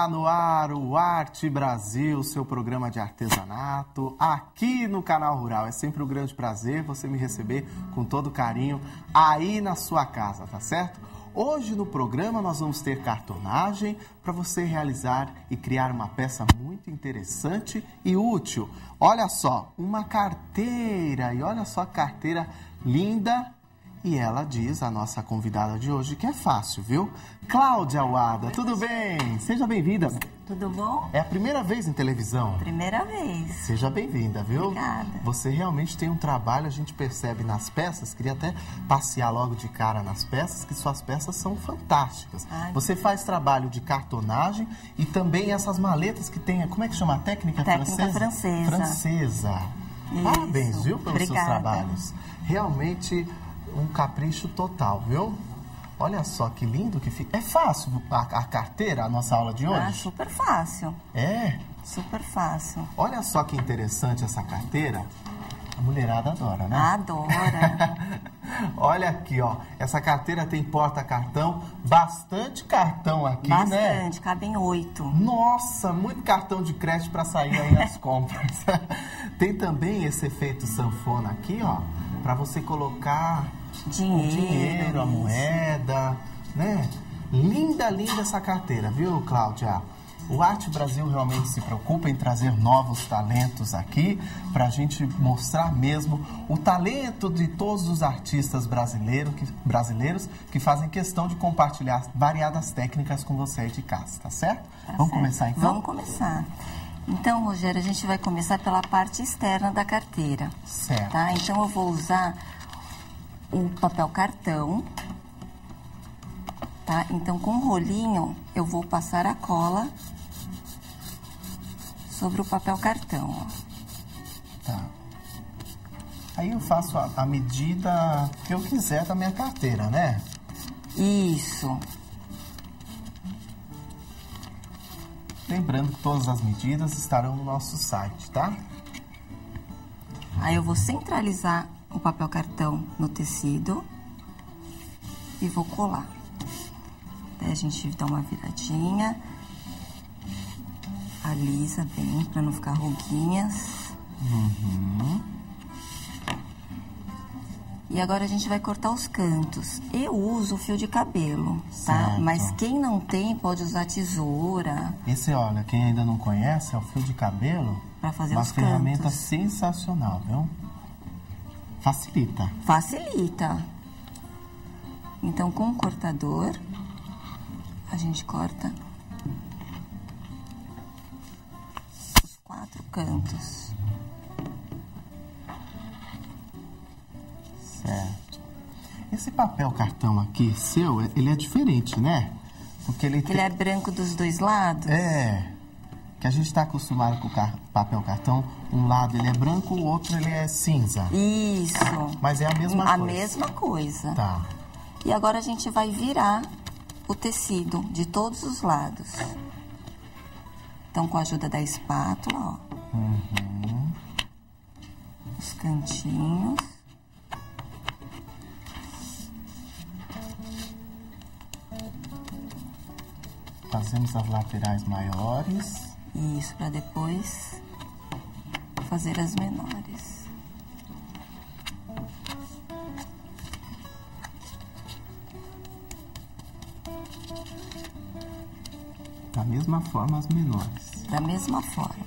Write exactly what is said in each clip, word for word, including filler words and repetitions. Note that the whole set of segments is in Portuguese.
Está no ar o Arte Brasil, seu programa de artesanato, aqui no Canal Rural. É sempre um grande prazer você me receber com todo carinho aí na sua casa, tá certo? Hoje no programa nós vamos ter cartonagem para você realizar e criar uma peça muito interessante e útil. Olha só, uma carteira, e olha só a carteira linda. E ela diz, a nossa convidada de hoje, que é fácil, viu? Cláudia Wada, tudo bem? Seja bem-vinda. Tudo bom? É a primeira vez em televisão? Primeira vez. Seja bem-vinda, viu? Obrigada. Você realmente tem um trabalho, a gente percebe nas peças, queria até passear logo de cara nas peças, que suas peças são fantásticas. Ai, Você faz trabalho de cartonagem e também essas maletas que tem, como é que chama a técnica, Técnica francesa? francesa. Francesa. Isso. Parabéns, viu, pelos Obrigada. seus trabalhos. Realmente um capricho total, viu? Olha só que lindo que fica. É fácil a, a carteira, a nossa aula de hoje? Ah, super fácil. É? Super fácil. Olha só que interessante essa carteira. A mulherada adora, né? Adora. Olha aqui, ó. Essa carteira tem porta-cartão, bastante cartão aqui, Bastante, né? Bastante, cabem oito. Nossa, muito cartão de crédito para sair aí as compras. Tem também esse efeito sanfona aqui, ó, para você colocar Dinheiro, o dinheiro, a isso. moeda, né? Linda, linda essa carteira, viu, Cláudia? O Arte Brasil realmente se preocupa em trazer novos talentos aqui para a gente mostrar mesmo o talento de todos os artistas brasileiro que, brasileiros que fazem questão de compartilhar variadas técnicas com você aí de casa, tá certo? Tá Vamos certo. começar então? Vamos começar. Então, Rogério, a gente vai começar pela parte externa da carteira. Certo. Tá? Então, eu vou usar o papel cartão. Tá? Então, com o rolinho, eu vou passar a cola sobre o papel cartão. Ó. Tá. Aí eu faço a, a medida que eu quiser da minha carteira, né? Isso. Lembrando que todas as medidas estarão no nosso site, tá? Aí eu vou centralizar o papel cartão no tecido e vou colar. Daí a gente dá uma viradinha, alisa bem para não ficar ruguinhas. Uhum. E agora a gente vai cortar os cantos. Eu uso o fio de cabelo, tá? Certo. Mas quem não tem pode usar tesoura. Esse, olha, quem ainda não conhece, é o fio de cabelo. Pra fazer uma os ferramenta cantos. sensacional, viu? Facilita. Facilita. Então, com o cortador, a gente corta os quatro cantos. Certo. Esse papel cartão aqui, seu, ele é diferente, né? Porque ele Ele é branco dos dois lados? É, que a gente está acostumado com o car... papel cartão, um lado ele é branco, o outro ele é cinza. Isso. Mas é a mesma a coisa. A mesma coisa. Tá. E agora a gente vai virar o tecido de todos os lados. Então, com a ajuda da espátula, ó. Uhum. Os cantinhos. Fazemos as laterais maiores. Isso, para depois fazer as menores. Da mesma forma as menores. Da mesma forma.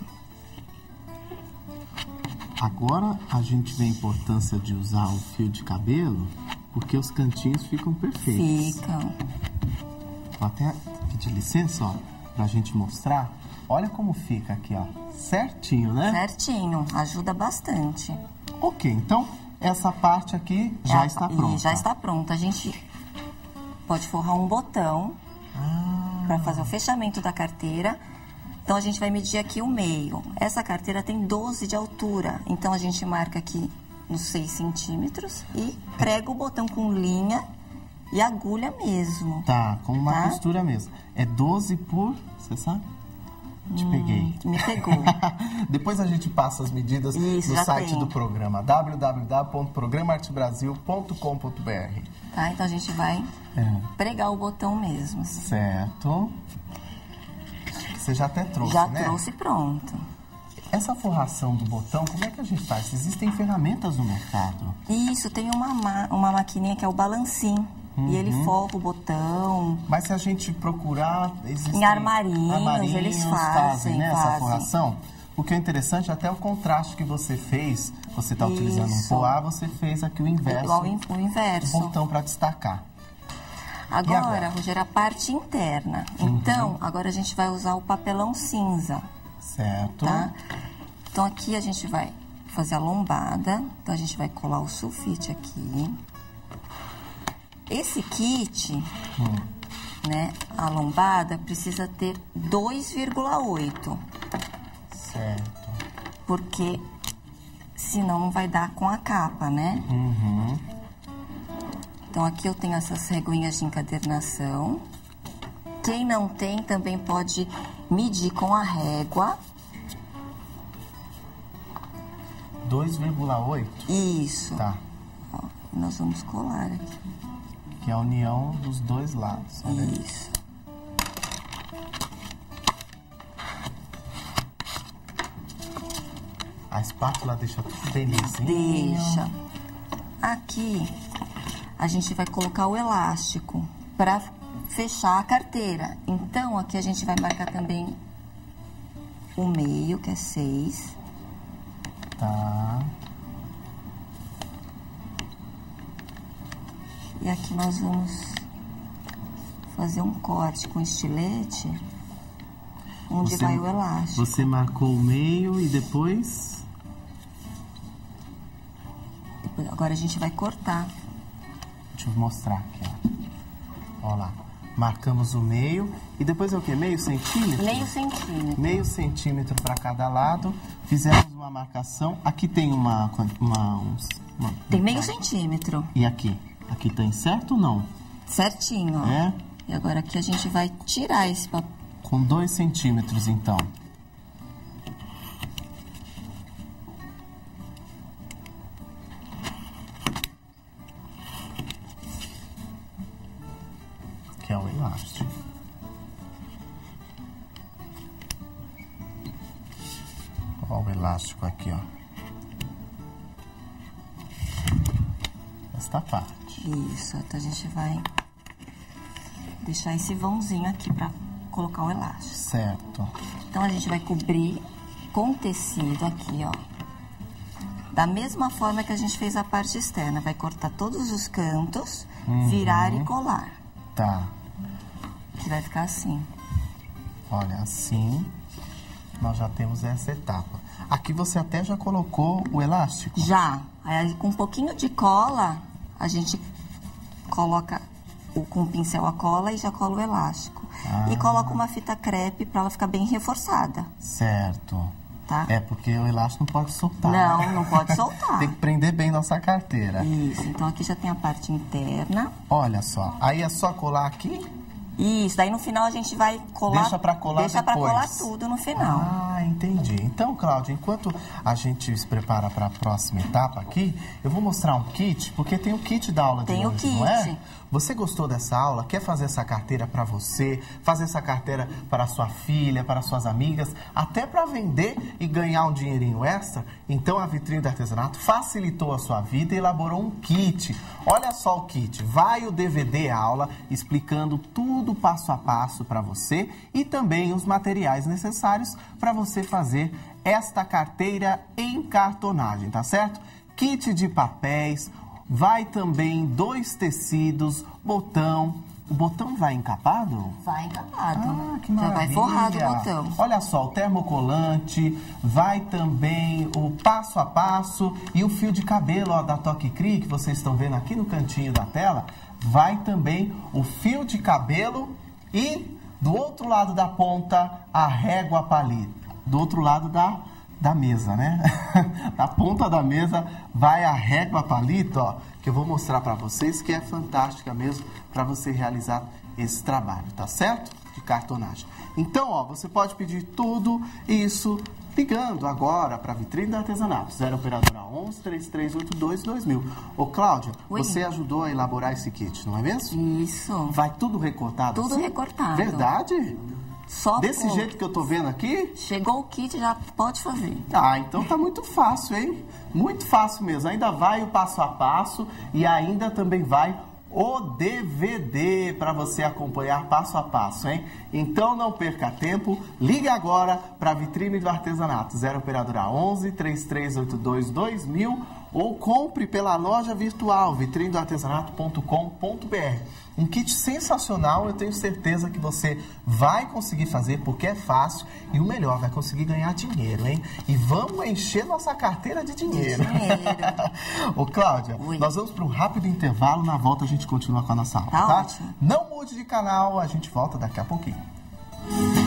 Agora a gente vê a importância de usar o fio de cabelo, porque os cantinhos ficam perfeitos. Ficam. Vou até pedir licença, ó, pra gente mostrar. Olha como fica aqui, ó. Certinho, né? Certinho. Ajuda bastante. Ok, então essa parte aqui já É, está e pronta. já está pronta. A gente pode forrar um botão Ah, para fazer o fechamento da carteira. Então, a gente vai medir aqui o meio. Essa carteira tem doze de altura. Então, a gente marca aqui nos seis centímetros e prega o botão com linha e agulha mesmo. tá, com uma Tá? costura mesmo. É doze por, você sabe? Te peguei. Me pegou. Depois a gente passa as medidas Isso, no já site tem. do programa, w w w ponto programa arte brasil ponto com ponto b r. Tá? Então, a gente vai É. pregar o botão mesmo. assim. Certo. Você já até trouxe, Já né? trouxe pronto. Essa forração do botão, como é que a gente faz? Existem ferramentas no mercado. Isso, tem uma, ma uma maquininha que é o balancinho. Uhum. E ele forra o botão. Mas se a gente procurar, existem em armarinhos, armarinhos eles fazem, fazem né, fazem. essa forração. O que é interessante é até o contraste que você fez. Você está utilizando um poá, você fez aqui o inverso. Igual o inverso. O botão para destacar. Agora, agora, Rogério, a parte interna. Uhum. Então, agora a gente vai usar o papelão cinza. Certo. Tá? Então, aqui a gente vai fazer a lombada. Então, a gente vai colar o sulfite aqui. Esse kit, hum. né, a lombada, precisa ter dois vírgula oito. Certo. Porque senão não vai dar com a capa, né? Uhum. Então, aqui eu tenho essas reguinhas de encadernação. Quem não tem, também pode medir com a régua. dois vírgula oito? Isso. Tá. Ó, nós vamos colar aqui. Que é a união dos dois lados. Olha isso. Aí. A espátula deixa tudo bem lisinho. Deixa. Aqui, a gente vai colocar o elástico para fechar a carteira. Então, aqui a gente vai marcar também o meio, que é seis. Tá. E aqui nós vamos fazer um corte com estilete, onde você, vai o elástico. Você marcou o meio e depois... depois... Agora a gente vai cortar. Deixa eu mostrar aqui, ó. Ó lá. Marcamos o meio. E depois é o quê? Meio centímetro? Meio centímetro. Meio centímetro para cada lado. Fizemos uma marcação. Aqui tem uma... uma, uns, uma tem meio centímetro. E aqui? Aqui tem certo ou não? Certinho, ó. É? E agora aqui a gente vai tirar esse papel. Com dois centímetros, então. Que é o elástico. Olha o elástico aqui, ó. Esta parte. Isso, então a gente vai deixar esse vãozinho aqui pra colocar o elástico. Certo. Então a gente vai cobrir com tecido aqui, ó. Da mesma forma que a gente fez a parte externa. Vai cortar todos os cantos, uhum. virar e colar. Tá. Que vai ficar assim. Olha, assim nós já temos essa etapa. Aqui você até já colocou o elástico? Já. Aí com um pouquinho de cola, a gente coloca o, com o pincel a cola e já cola o elástico. Ah. E coloca uma fita crepe para ela ficar bem reforçada. Certo. Tá? É, porque o elástico não pode soltar. Não, né? não pode soltar. Tem que prender bem nossa carteira. Isso, então aqui já tem a parte interna. Olha só, aí é só colar aqui? Isso, daí no final a gente vai colar... Deixa pra colar Deixa depois. pra colar tudo no final. Ah, entendi. Então, Cláudia, enquanto a gente se prepara para a próxima etapa aqui, eu vou mostrar um kit, porque tem o kit da aula de tem hoje, o kit. não é? Você gostou dessa aula? Quer fazer essa carteira para você? Fazer essa carteira para sua filha, para suas amigas? Até para vender e ganhar um dinheirinho extra? Então, a Vitrine do Artesanato facilitou a sua vida e elaborou um kit. Olha só o kit. Vai o D V D aula explicando tudo passo a passo para você e também os materiais necessários para você fazer esta carteira em cartonagem, tá certo? Kit de papéis, vai também dois tecidos, botão. O botão vai encapado? Vai encapado. Ah, que maravilha. Já vai forrado o botão. Olha só, o termocolante, vai também o passo a passo e o fio de cabelo ó, da Toque Cri, que vocês estão vendo aqui no cantinho da tela. Vai também o fio de cabelo e do outro lado da ponta a régua palito. Do outro lado da, da mesa, né? Na ponta da mesa vai a régua palito, ó, que eu vou mostrar para vocês, que é fantástica mesmo para você realizar esse trabalho, tá certo? De cartonagem. Então, ó, você pode pedir tudo isso ligando agora para a Vitrine do Artesanato, zero operadora onze, três três oito dois, dois mil. Ô, Cláudia, Oi. Você ajudou a elaborar esse kit, não é mesmo? Isso. Vai tudo recortado Tudo assim? recortado. Verdade? Só Desse por... jeito que eu tô vendo aqui? Chegou o kit, já pode fazer. Ah, então tá muito fácil, hein? Muito fácil mesmo. Ainda vai o passo a passo e ainda também vai o D V D para você acompanhar passo a passo, hein? Então não perca tempo, ligue agora para a Vitrine do Artesanato, zero operadora onze, três três oito dois, dois mil ou compre pela loja virtual vitrine do artesanato ponto com ponto br. Um kit sensacional, eu tenho certeza que você vai conseguir fazer porque é fácil e o melhor, vai conseguir ganhar dinheiro, hein? E vamos encher nossa carteira de dinheiro. Dinheiro. Ô, Cláudia, Oi. nós vamos para um rápido intervalo, na volta a gente continua com a nossa aula, Tá tá? ótimo. Não mude de canal, a gente volta daqui a pouquinho.